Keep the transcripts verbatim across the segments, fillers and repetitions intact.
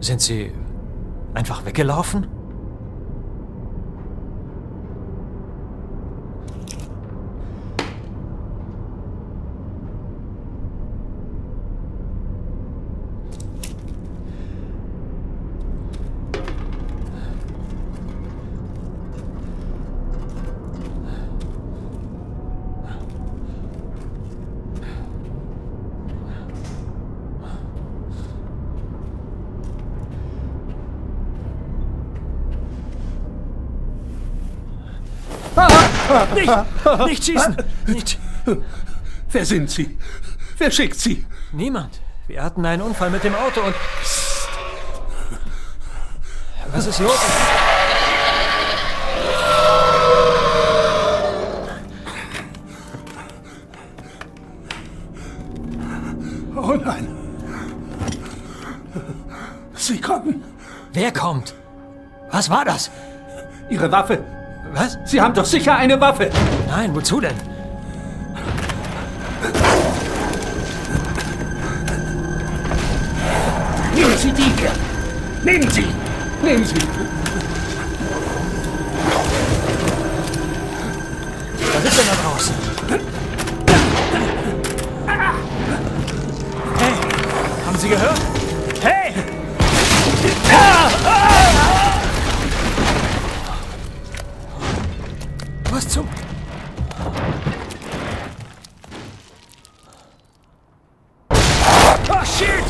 Sind Sie einfach weggelaufen? Nicht! Nicht schießen! Nicht! Wer sind Sie? Wer schickt Sie? Niemand. Wir hatten einen Unfall mit dem Auto und... Psst. Was ist los? Oh nein! Sie kommen! Wer kommt? Was war das? Ihre Waffe! Was? Sie haben doch sicher eine Waffe! Nein, wozu denn? Nehmen Sie die hier! Nehmen Sie! Nehmen Sie! Was ist denn da draußen? Hey! Haben Sie gehört? Hey! Was zum... Oh, shit!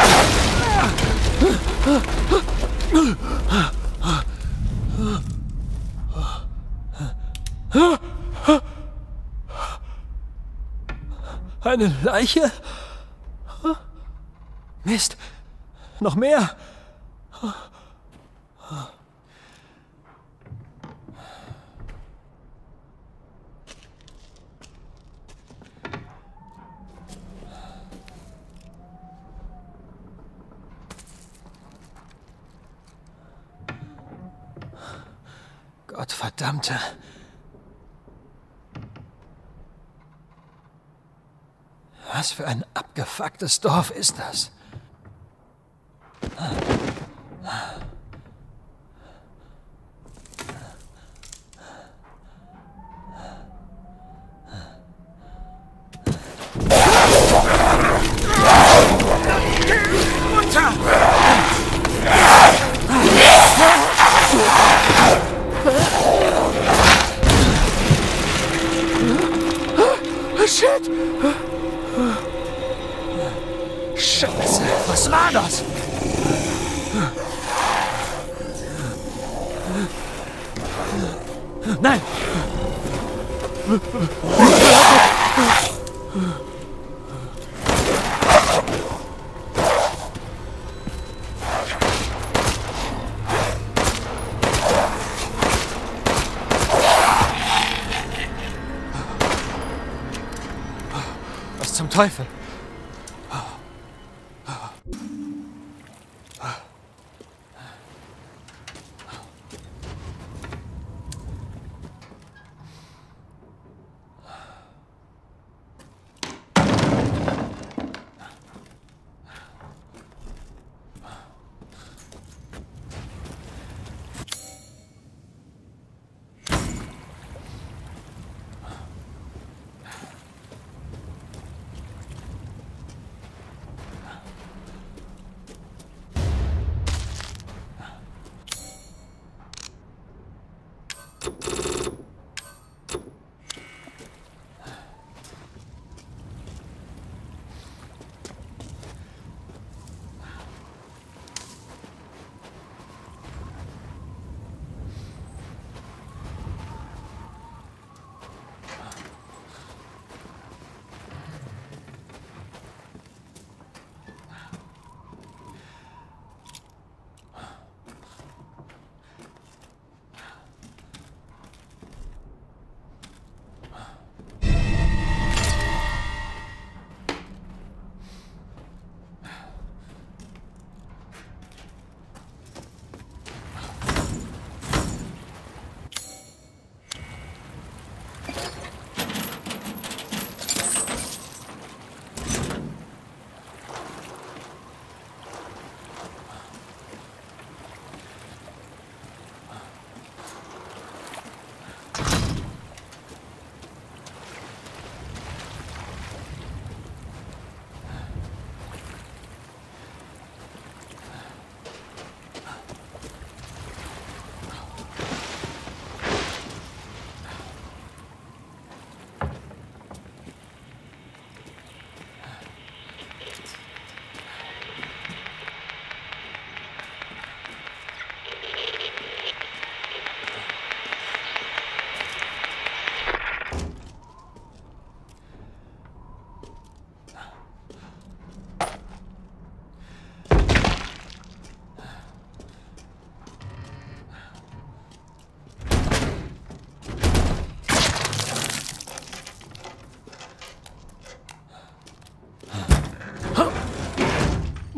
Eine Leiche? Mist! Noch mehr! Gottverdammte. Was für ein abgefucktes Dorf ist das? Runter! Shit! Scheiße, was war das? Nein! Was zum Teufel?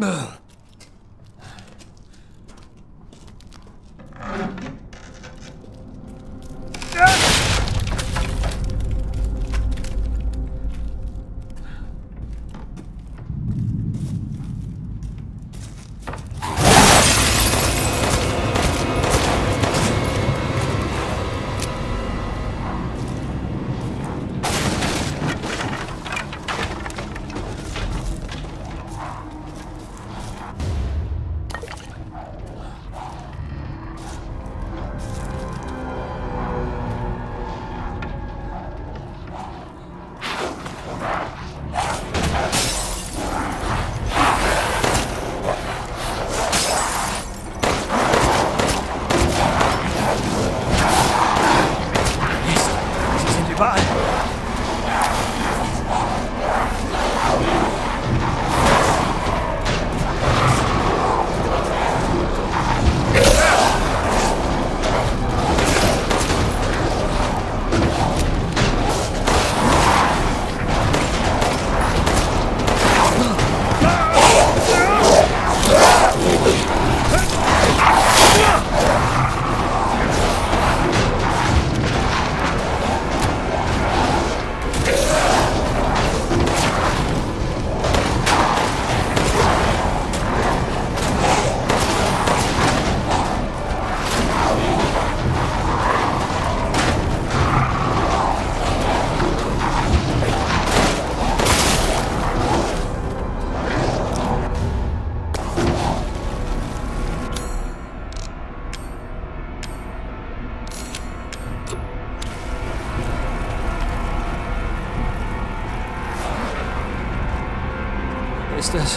Ist es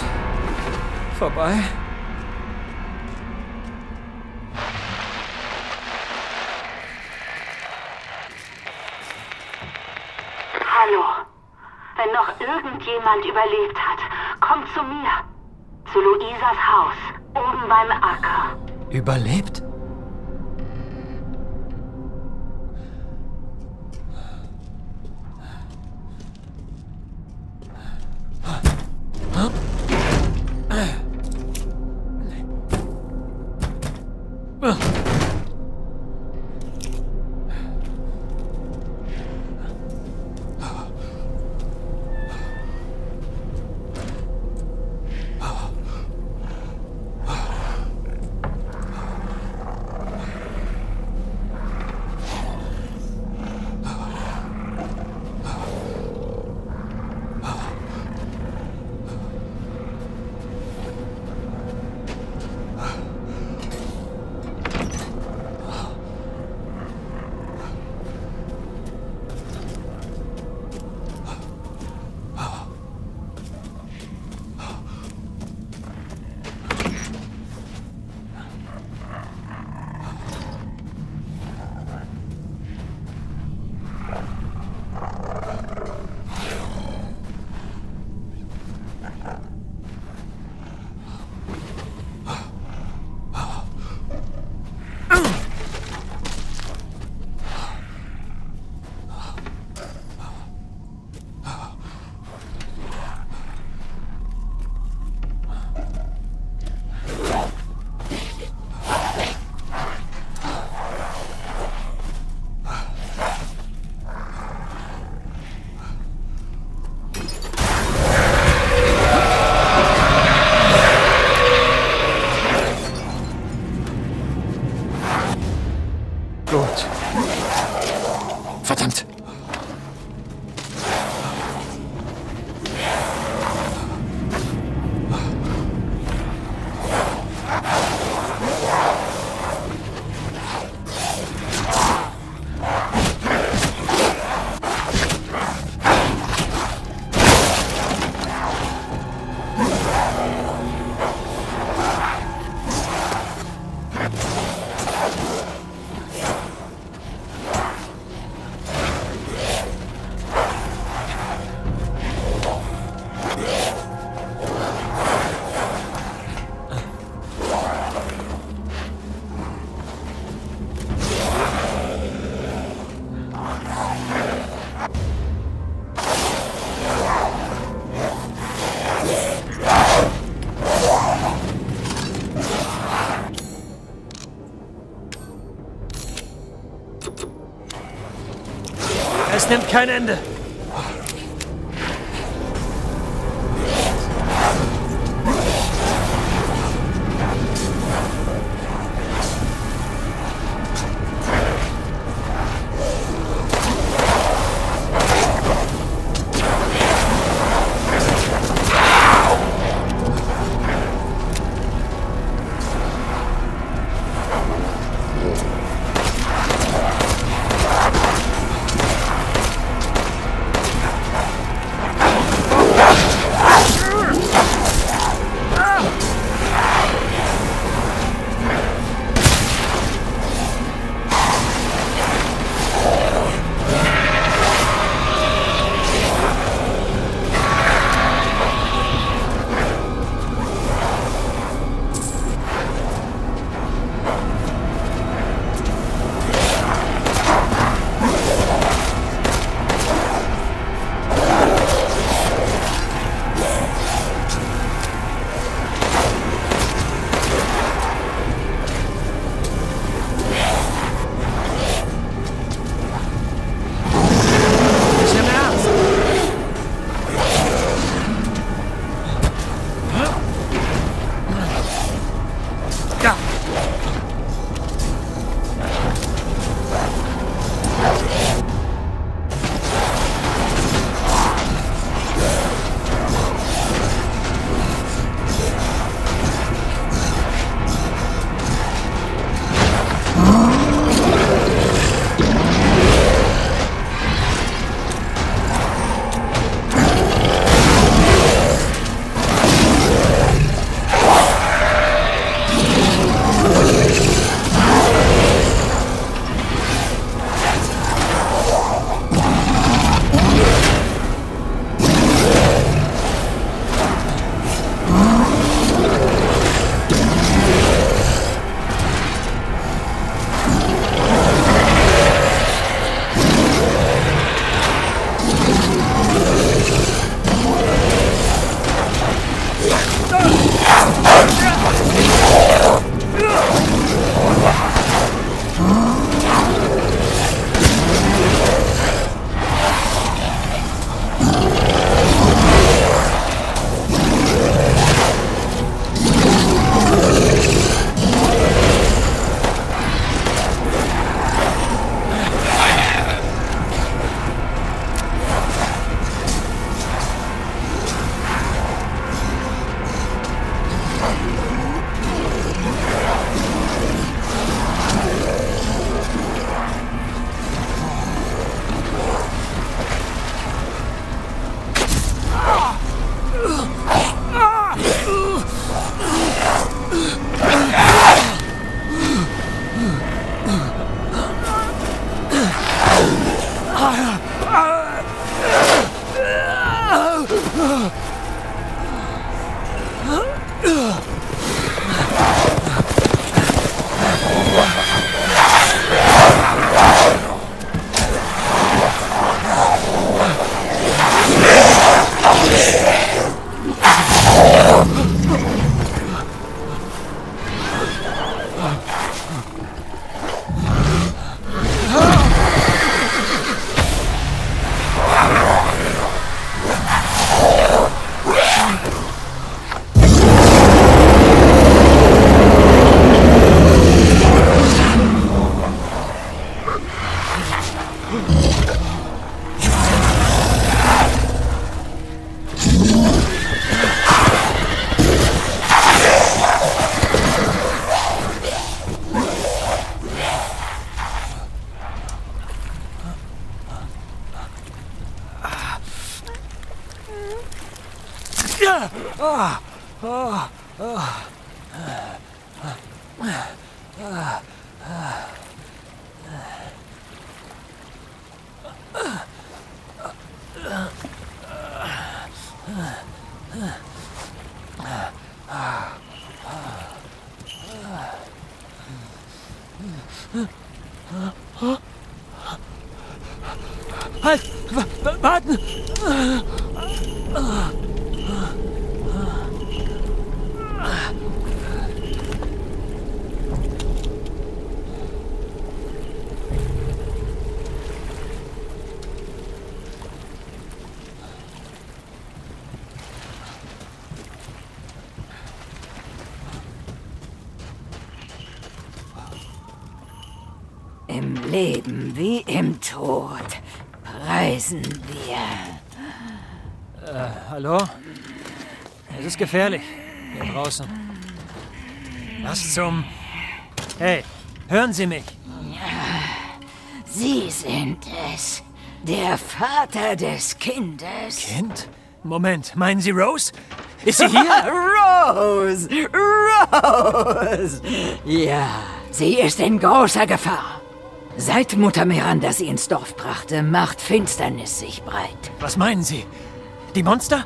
vorbei? Hallo. Wenn noch irgendjemand überlebt hat, kommt zu mir. Zu Luisas Haus, oben beim Acker. Überlebt? Es nimmt kein Ende. Halt! W- warten! Im Leben wie im Tod preisen wir. Äh, hallo? Es ist gefährlich. Hier draußen. Was zum... Hey, hören Sie mich. Sie sind es. Der Vater des Kindes. Kind? Moment, meinen Sie Rose? Ist sie hier? Rose! Rose! Ja, sie ist in großer Gefahr. Seit Mutter Miranda sie ins Dorf brachte, macht Finsternis sich breit. Was meinen Sie? Die Monster?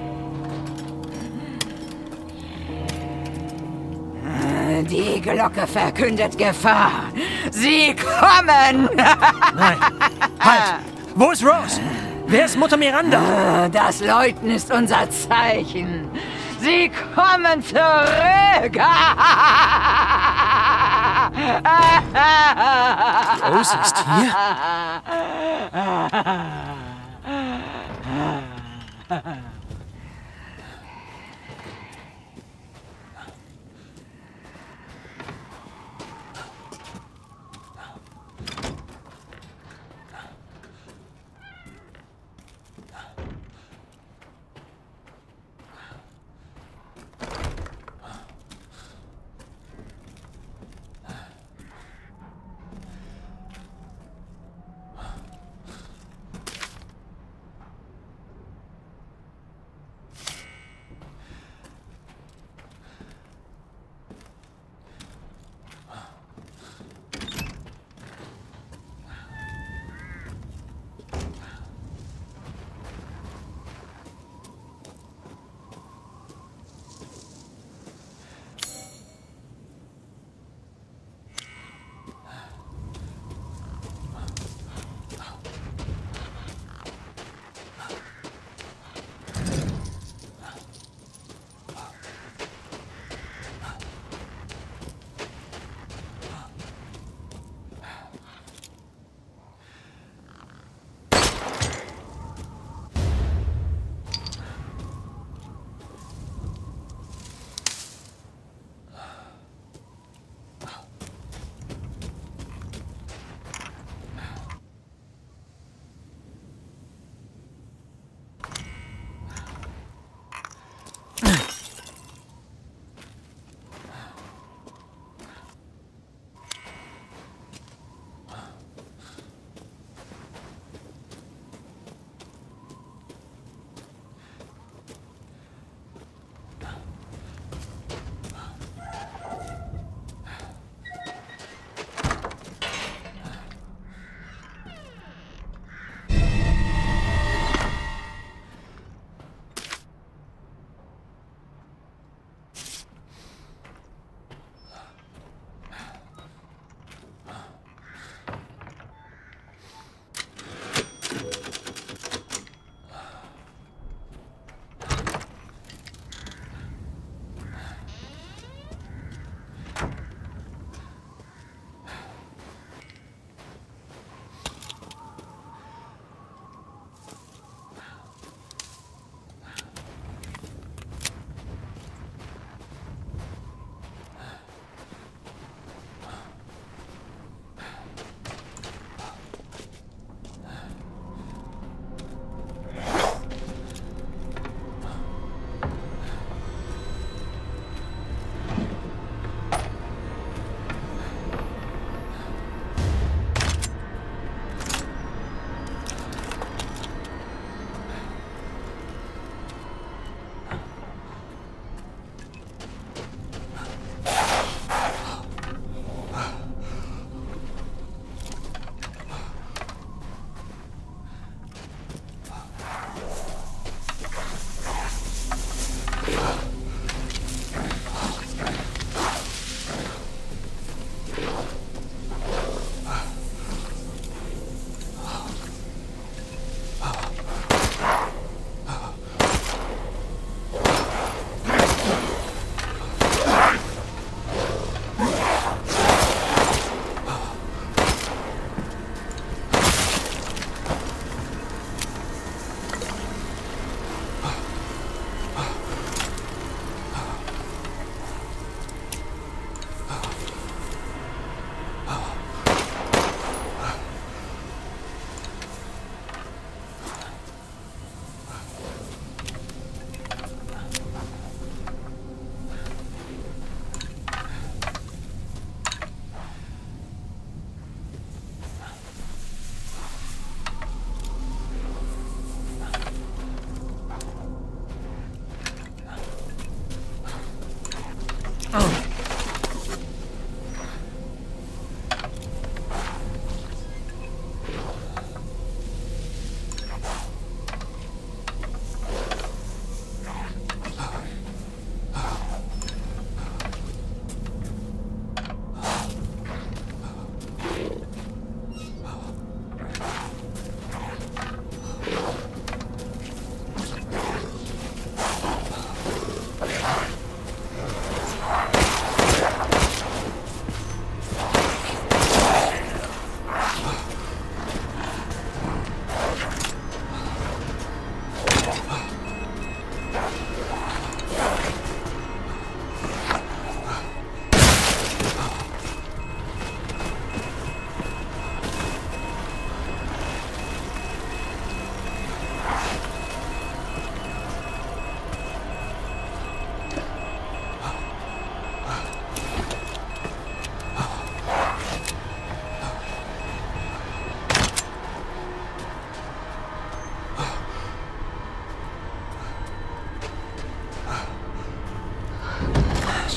Die Glocke verkündet Gefahr. Sie kommen! Nein. Halt! Wo ist Rose? Wer ist Mutter Miranda? Das Läuten ist unser Zeichen. Sie kommen zurück! Rose ist hier?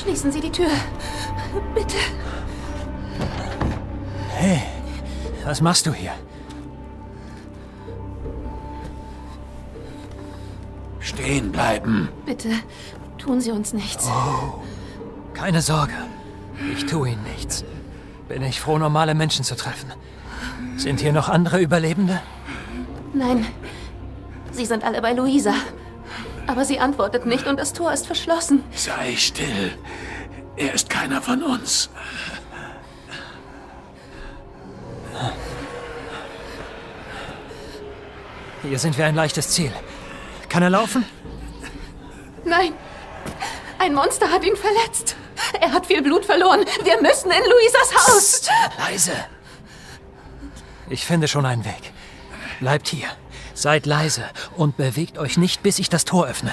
Schließen Sie die Tür. Bitte. Hey, was machst du hier? Stehen bleiben. Bitte, tun Sie uns nichts. Oh, keine Sorge. Ich tue Ihnen nichts. Bin ich froh, normale Menschen zu treffen. Sind hier noch andere Überlebende? Nein, sie sind alle bei Luisa. Aber sie antwortet nicht und das Tor ist verschlossen. Sei still. Er ist keiner von uns. Hier sind wir ein leichtes Ziel. Kann er laufen? Nein, ein Monster hat ihn verletzt. Er hat viel Blut verloren. Wir müssen in Luisas Haus. Psst, leise. Ich finde schon einen Weg. Bleibt hier. Seid leise und bewegt euch nicht, bis ich das Tor öffne.